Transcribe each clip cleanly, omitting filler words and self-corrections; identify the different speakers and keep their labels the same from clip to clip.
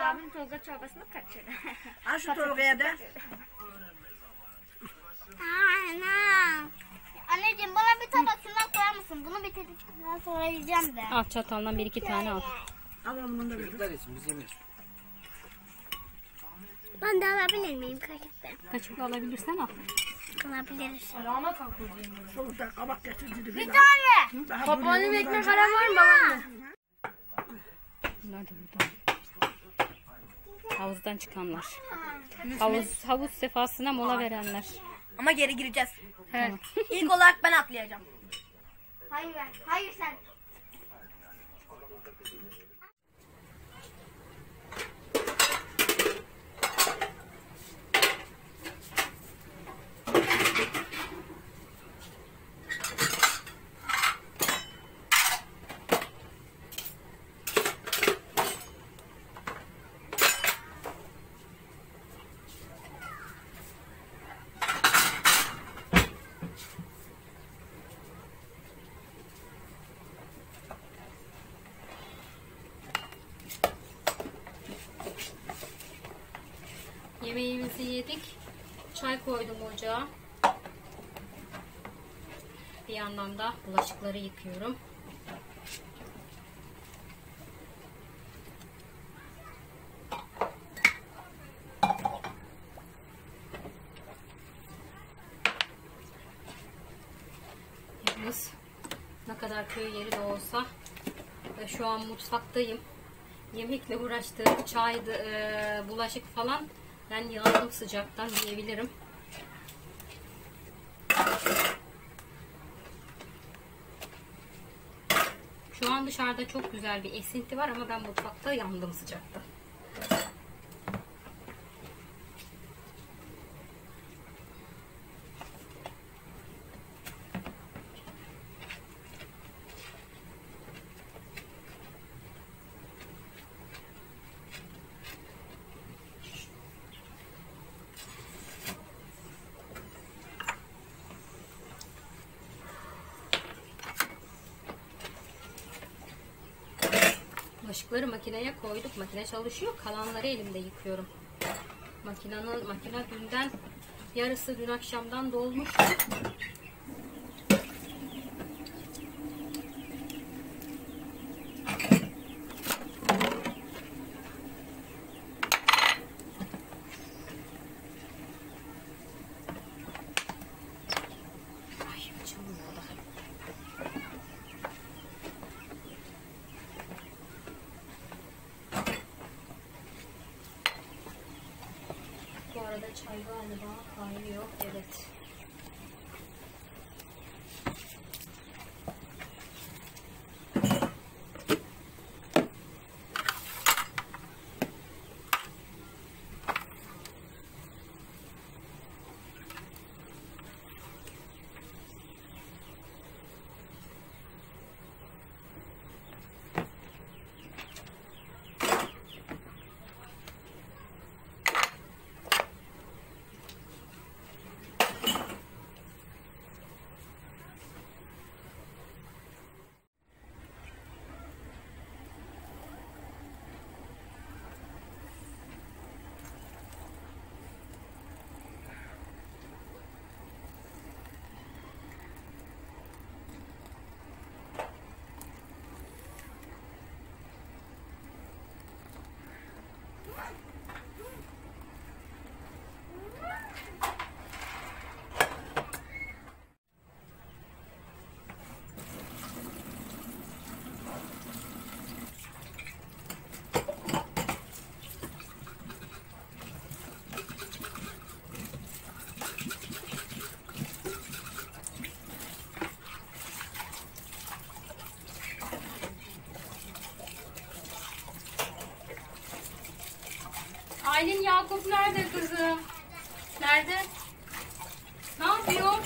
Speaker 1: Abim Tolga çorbasını kaçırdı.
Speaker 2: Al şu Tolga'ya da.
Speaker 1: Anam. Anneciğim bana bir tabak şundan koyar mısın? Bunu bitirdikten sonra yiyeceğim de.
Speaker 3: Al çataldan 1-2 tane al.
Speaker 2: Al onu bunu da bir.
Speaker 4: Çocuklar için biz yemeyiz.
Speaker 1: Ben de alabilir miyim kaşıkta?
Speaker 3: Kaçıkla alabilirsen al.
Speaker 1: Alabiliriz.
Speaker 2: Şurada kabak getirdi.
Speaker 1: Bir tane.
Speaker 2: Babaannem ekmek
Speaker 1: Para var mı babaanne?
Speaker 3: Bunlar da burada. Havuzdan çıkanlar. Havuz sefasına mola verenler.
Speaker 5: Ama geri gireceğiz.
Speaker 3: He.
Speaker 5: İlk olarak ben atlayacağım.
Speaker 1: Hayır ver. Hayır sen.
Speaker 3: Yemeğimizi yedik. Çay koydum ocağa. Bir yandan da bulaşıkları yıkıyorum. Yalnız ne kadar köy yeri de olsa şu an mutfaktayım. Yemekle uğraştığım çaydı, bulaşık falan, ben yandım sıcaktan diyebilirim. Şu an dışarıda çok güzel bir esinti var ama ben mutfakta yandım sıcaktan. Bulaşıkları makineye koyduk. Makine çalışıyor. Kalanları elimde yıkıyorum. Makine dünden, yarısı dün akşamdan dolmuş. Bu arada çay galiba kaynıyor. Evet. Aylin, Yakup nerede kızım? Nerede? Ne yapıyor?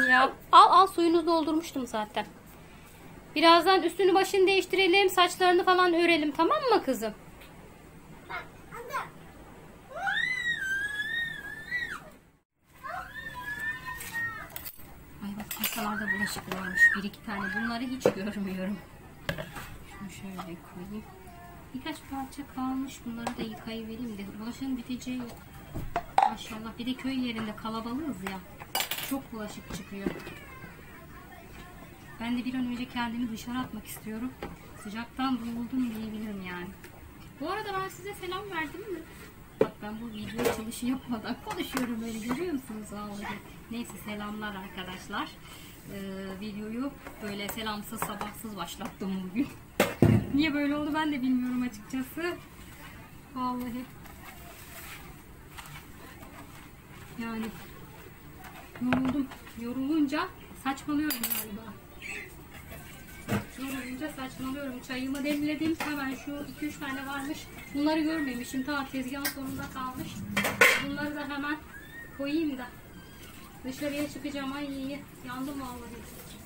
Speaker 3: ya. Al suyunu doldurmuştum zaten. Birazdan üstünü başını değiştirelim. Saçlarını falan örelim, tamam mı kızım? Ay bak, kasalarda bulaşık varmış. 1-2 tane. Bunları hiç görmüyorum. Şunu şöyle koyayım. Birkaç parça kalmış. Bunları da yıkayıvereyim de. Bulaşığın biteceği yok. Maşallah. Bir de köy yerinde kalabalığız ya. Çok bulaşık çıkıyor. Ben de bir an önce kendimi dışarı atmak istiyorum. Sıcaktan boğuldum diyebilirim yani. Bu arada ben size selam verdim mi? Bak, ben bu video çalışı yapmadan konuşuyorum, böyle görüyor musunuz? Vallahi. Neyse, selamlar arkadaşlar. Videoyu böyle selamsız sabahsız başlattım bugün. Niye böyle oldu ben de bilmiyorum açıkçası. Vallahi. Yani yorulunca saçmalıyorum galiba. Yorulunca saçmalıyorum. Çayımı demledim. Hemen şu 2-3 tane varmış. Bunları görmemişim. Ta tezgahın sonunda kalmış. Bunları da hemen koyayım da dışarıya çıkacağım. Ay iyi. Yandım vallahi.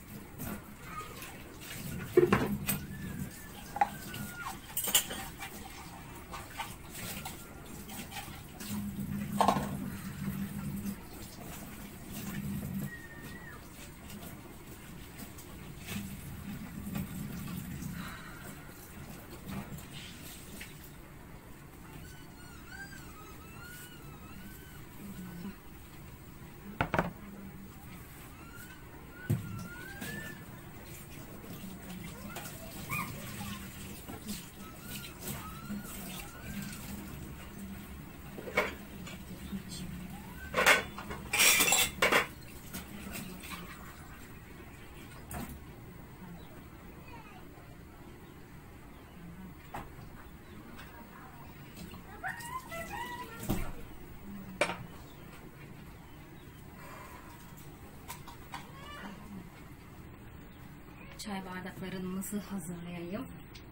Speaker 3: Çay bardaklarımızı hazırlayayım.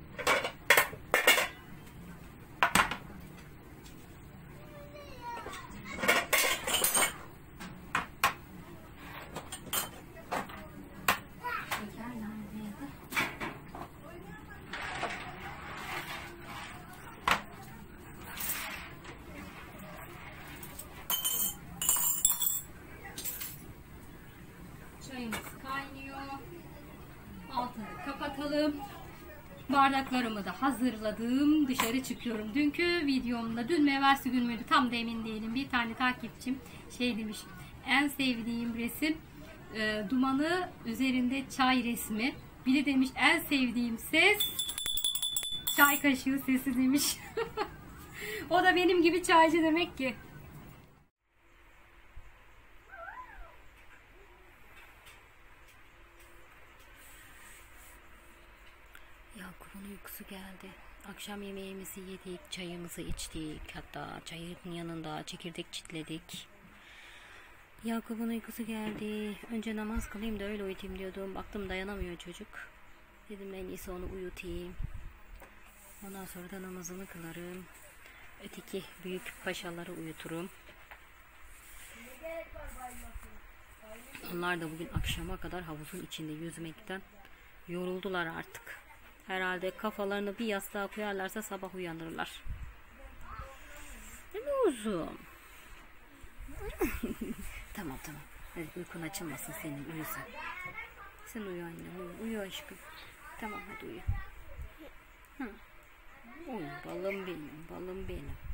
Speaker 3: Şeker neredeydi? Çayımız kaynıyor. Altını kapatalım. Bardaklarımı da hazırladım. Dışarı çıkıyorum. Dünkü videomda, dün mü evvelsi gün müydü tam da emin değilim. Bir tane takipçim şey demiş. En sevdiğim resim dumanı üzerinde çay resmi. Biri demiş en sevdiğim ses çay kaşığı sesi demiş. O da benim gibi çaycı demek ki. Yakup'un uykusu geldi. Akşam yemeğimizi yedik, çayımızı içtik. Hatta çayın yanında çekirdek çitledik. Yakup'un uykusu geldi. Önce namaz kılayım da öyle uyutayım diyordum. Baktım dayanamıyor çocuk. Dedim en iyisi onu uyutayım. Ondan sonra da namazını kılarım. Öteki büyük paşaları uyuturum. Onlar da bugün akşama kadar havuzun içinde yüzmekten yoruldular artık. Herhalde kafalarını bir yastığa koyarlarsa sabah uyanırlar. Değil mi uzun? Tamam. Hadi uykun açılmasın senin, uyu sen. Sen uyu annem, uyu aşkım. Tamam hadi uyu. Uyu balım benim.